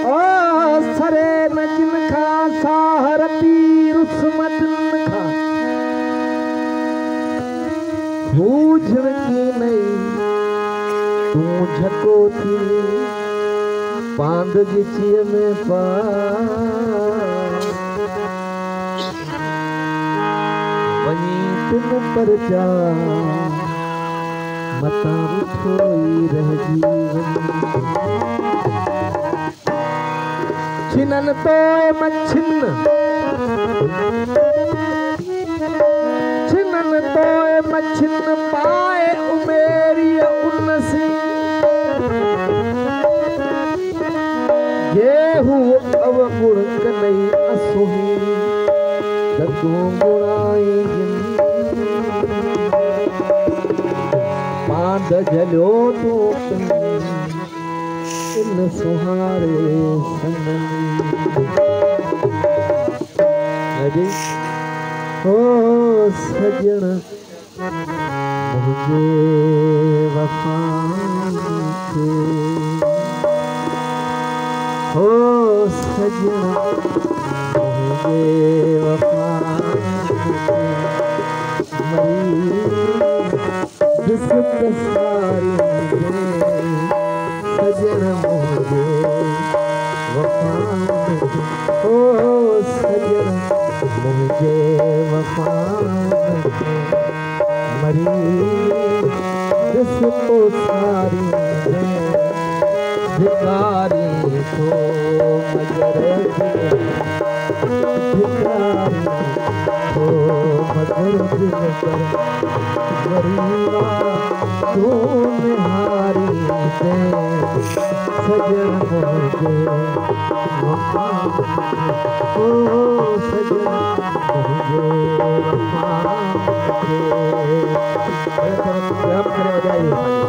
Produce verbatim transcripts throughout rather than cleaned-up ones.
ओ सरे नजन खा साहर पीर सुमदन खा बूझण की नहीं तू झको थी पांद गिचिय में पा वहीं तुम पर जा मता उठोई रह जीवन छिनन तोए मच्छिन छिनन तोए मच्छिन पाए उमेरी उनसी गेहूं अवगुण कनई असोही दगों गुणाई पांद जलो तो इन सुहारे सनम अरे ओ सजन मुझे वफा के ओ सजन मुझे वफा मरी जिसक सारी सजन मुझे वफा ओ सजन मुझे वफा मरी जिसको सारी भिखारी को मगर भिखारी को मगर कर गरीबा तू निहारी दे सजन मुझे वफा ओ सजन मुझे वफा आप खड़े हो जाइए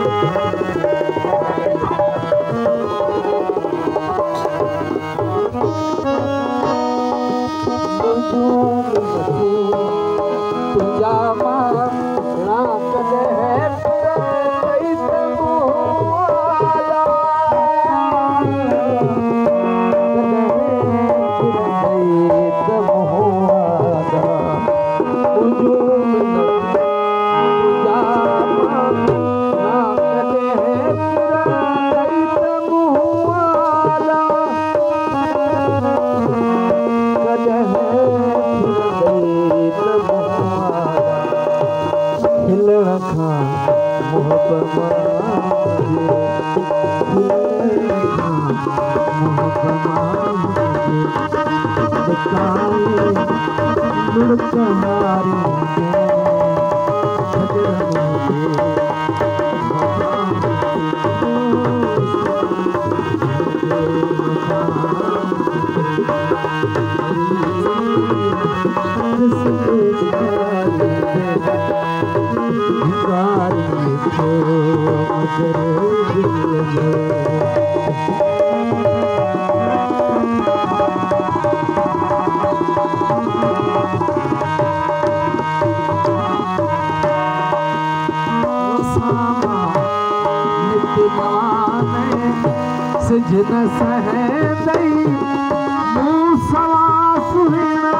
सजन सहे दई मूसवा सुहिणा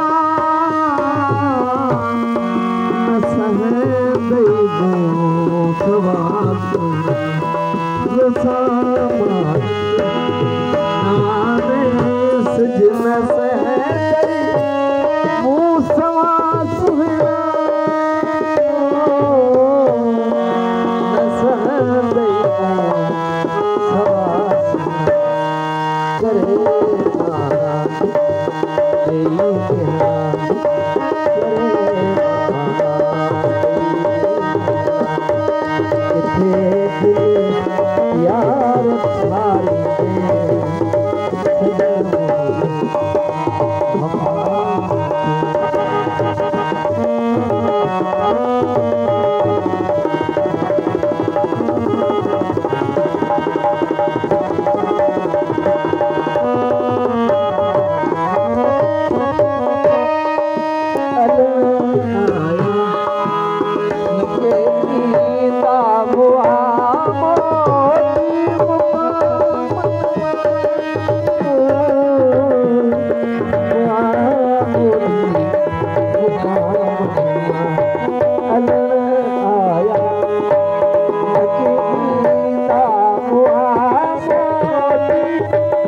न सहे दई मूसवा सुहिणा सजन सहे दई मूसवा सुहिणा न सहे दई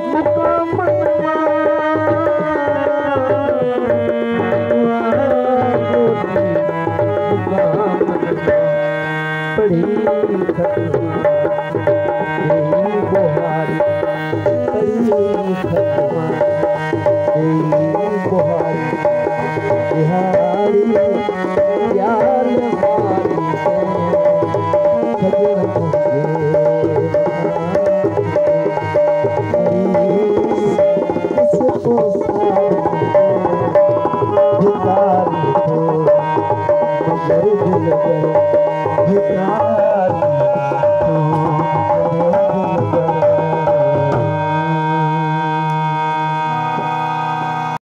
Bukhari